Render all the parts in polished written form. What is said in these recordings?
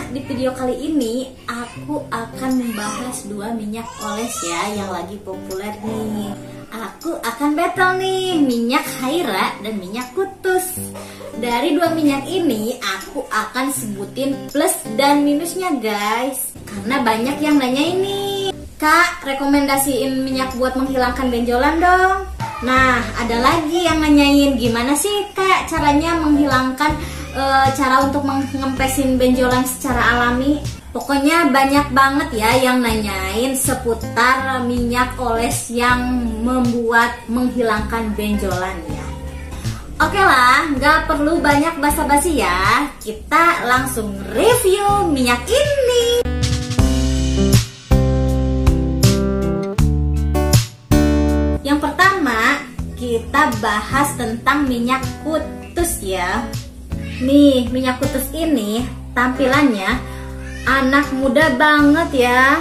di video kali ini aku akan membahas dua minyak oles ya yang lagi populer nih. Aku akan battle nih minyak Haira dan minyak Kutus. Dari dua minyak ini aku akan sebutin plus dan minusnya guys. Karena banyak yang nanya ini, Kak, rekomendasiin minyak buat menghilangkan benjolan dong. Nah, ada lagi yang nanyain gimana sih Kak caranya menghilangkan cara untuk mengempesin benjolan secara alami. Pokoknya banyak banget ya yang nanyain seputar minyak oles yang membuat menghilangkan benjolan ya. Oke lah, nggak perlu banyak basa-basi ya. Kita langsung review minyak ini. Yang pertama, kita bahas tentang minyak Kutus ya. Nih, minyak Kutus ini tampilannya anak muda banget ya.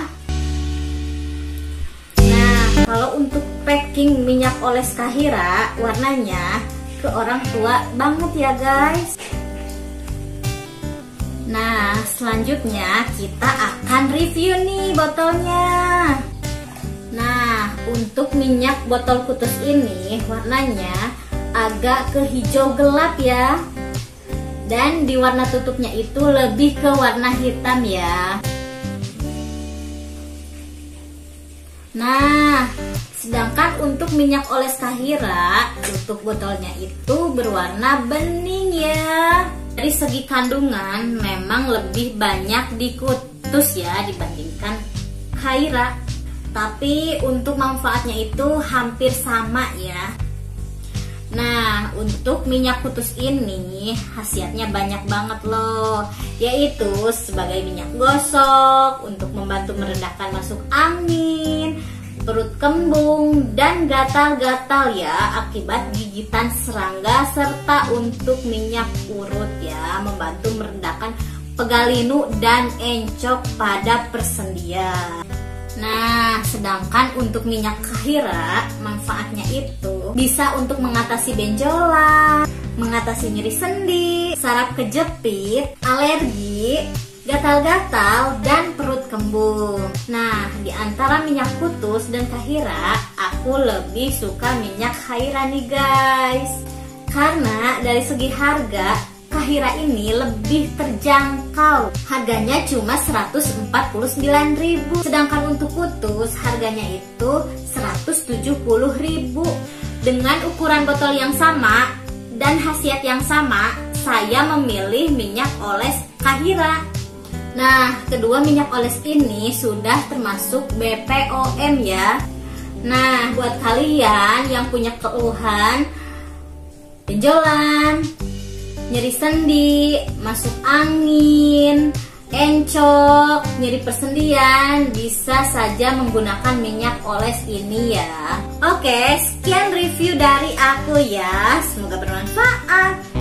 Nah, kalau untuk packing minyak oles Haira, warnanya ke orang tua banget ya guys. Nah, selanjutnya kita akan review nih botolnya. Nah, untuk minyak botol Kutus ini warnanya agak ke hijau gelap ya. Dan di warna tutupnya itu lebih ke warna hitam ya. Nah, sedangkan untuk minyak oles Haira, tutup botolnya itu berwarna bening ya. Dari segi kandungan memang lebih banyak di Kutus ya dibandingkan Haira. Tapi untuk manfaatnya itu hampir sama ya. Nah, untuk minyak Kutus ini khasiatnya banyak banget loh. Yaitu sebagai minyak gosok, untuk membantu meredakan masuk angin, perut kembung, dan gatal-gatal ya akibat gigitan serangga, serta untuk minyak urut ya, membantu meredakan pegal linu dan encok pada persendian. Nah, sedangkan untuk minyak Haira, manfaatnya itu bisa untuk mengatasi benjolan, mengatasi nyeri sendi, saraf kejepit, alergi, gatal-gatal, dan perut kembung. Nah, di antara minyak Kutus dan Haira, aku lebih suka minyak Haira nih guys. Karena dari segi harga, Haira ini lebih terjangkau. Harganya cuma 149.000. Sedangkan untuk Kutus harganya itu 170.000. Dengan ukuran botol yang sama dan khasiat yang sama, saya memilih minyak oles Haira. Nah, kedua minyak oles ini sudah termasuk BPOM ya. Nah, buat kalian yang punya keluhan benjolan, nyeri sendi, masuk angin, encok, nyeri persendian, bisa saja menggunakan minyak oles ini ya. Oke, sekian review dari aku ya. Semoga bermanfaat.